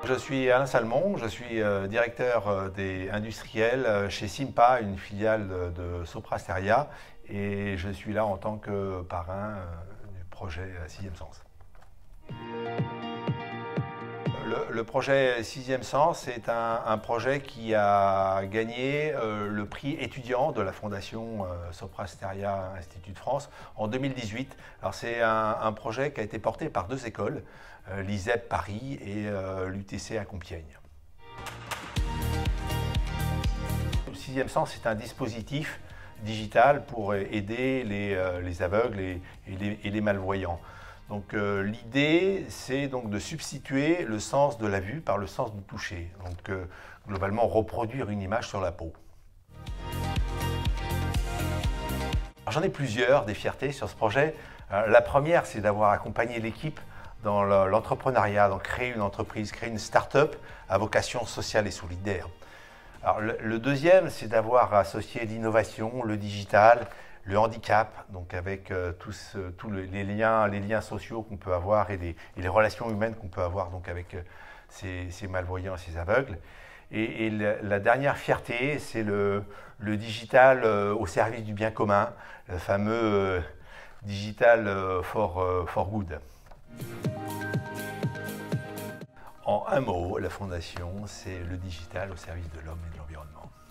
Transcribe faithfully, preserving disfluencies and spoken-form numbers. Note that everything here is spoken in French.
Je suis Alain Salmon, je suis euh, directeur euh, des industriels euh, chez Simpa, une filiale de, de Sopra Steria, et je suis là en tant que parrain euh, du projet euh, Sixième Sens. Le, le projet Sixième Sens est un, un projet qui a gagné euh, le prix étudiant de la Fondation euh, Sopra Steria Institut de France en deux mille dix-huit. Alors c'est un, un projet qui a été porté par deux écoles, euh, l'I S E P Paris et euh, l'U T C à Compiègne. Le Sixième Sens est un dispositif digital pour aider les, euh, les aveugles et, et, les, et les malvoyants. Donc euh, l'idée, c'est donc de substituer le sens de la vue par le sens du toucher. Donc euh, globalement, reproduire une image sur la peau. J'en ai plusieurs, des fiertés sur ce projet. Euh, la première, c'est d'avoir accompagné l'équipe dans l'entrepreneuriat, donc créer une entreprise, créer une start-up à vocation sociale et solidaire. Alors, le, le deuxième, c'est d'avoir associé l'innovation, le digital, le handicap, donc avec euh, tous, euh, tous les, liens, les liens sociaux qu'on peut avoir et les, et les relations humaines qu'on peut avoir donc avec euh, ces, ces malvoyants et ces aveugles. Et, et la, la dernière fierté, c'est le, le digital euh, au service du bien commun, le fameux euh, digital euh, for, euh, for good. En un mot, la Fondation, c'est le digital au service de l'homme et de l'environnement.